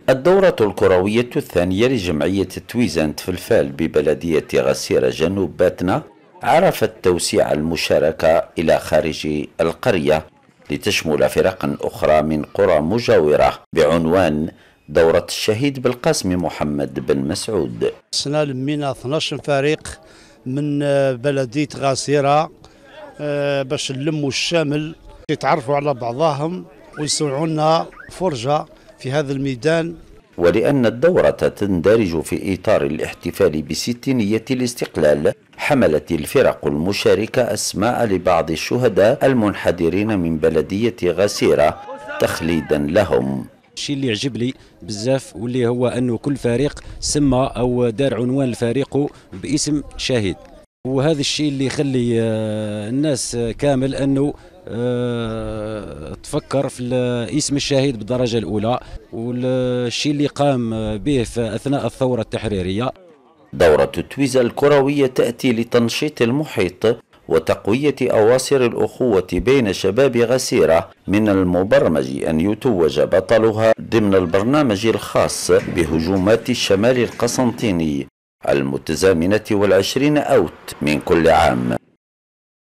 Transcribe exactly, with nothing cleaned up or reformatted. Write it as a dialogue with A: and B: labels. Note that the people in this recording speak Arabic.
A: الدورة الكروية الثانية لجمعية تويزانت فلفال ببلدية غسيرة جنوب باتنا عرفت توسيع المشاركة إلى خارج القرية لتشمل فرق أخرى من قرى مجاورة بعنوان دورة الشهيد بالقاسم محمد بن مسعود.
B: السنة لمينا اثني عشر فريق من بلدية غسيرة باش نلموا الشامل يتعرفوا على بعضهم ويسوعوا لنا فرجة في هذا الميدان.
A: ولأن الدورة تندرج في إطار الاحتفال بستينية الاستقلال، حملت الفرق المشاركة أسماء لبعض الشهداء المنحدرين من بلدية غسيرة تخليدا لهم.
C: الشيء اللي يعجب لي بزاف واللي هو أنه كل فريق سمى أو دار عنوان لفريقه باسم شهيد، وهذا الشيء اللي يخلي الناس كامل أنه أه تفكر في اسم الشهيد بالدرجة الأولى والشيء اللي قام به في أثناء الثورة التحريرية.
A: دورة تويزا الكروية تأتي لتنشيط المحيط وتقوية أواصر الأخوة بين شباب غسيرة. من المبرمج أن يتوج بطلها ضمن البرنامج الخاص بهجومات الشمال القسنطيني المتزامنة والعشرين أوت من كل عام.